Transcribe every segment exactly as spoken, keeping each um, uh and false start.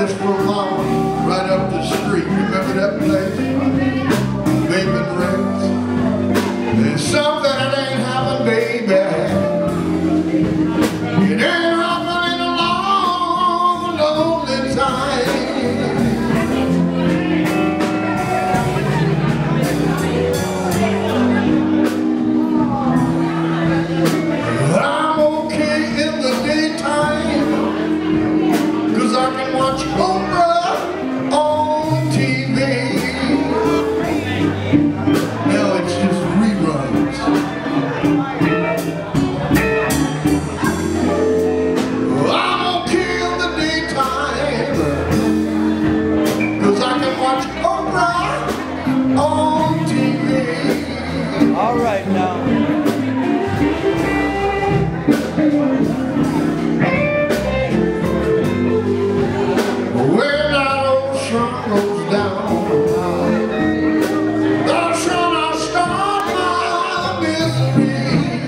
just for mama, right up the street. Remember that place? Vaping Rex. There's something that ain't happened, baby. It ain't happened in a long, lonely time. I'm okay in the daytime, 'cause I can watch Oprah on T V. Now it's just reruns. I'm okay in the daytime, 'cause I can watch Oprah on T V. All right now. When that ocean goes down, that's when I start my misery.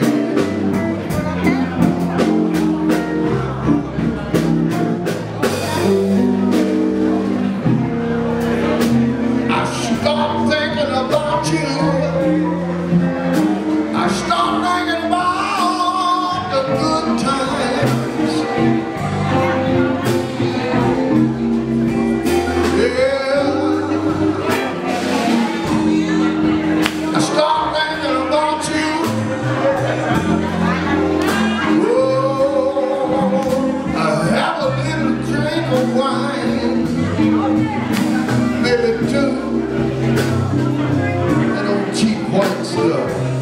I start thinking about you. I start thinking about the good times. I start thinking about you. Oh, I have a little drink of wine, maybe two, that old cheap white stuff.